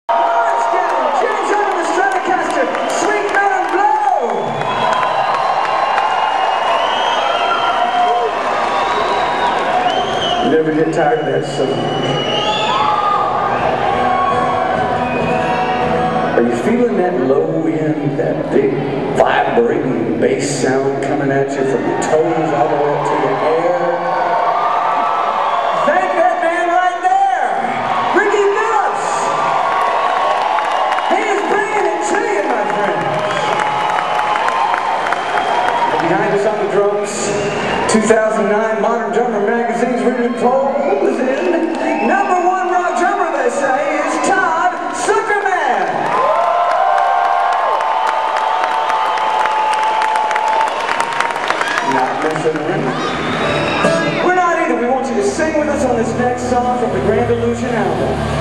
You never get tired of that song. Are you feeling that low end, that big vibrating bass sound coming at you from your toes all the way up to your hair? Thank that man right there, Ricky Phillips. He is bringing it to you, my friends. And behind us on the drums, 2009 Modern Drummer Magazine's recent poll is in. #1 rock drummer, they say, is Todd Suckerman. Not messing around. We're not either. We want you to sing with us on this next song from the Grand Illusion album.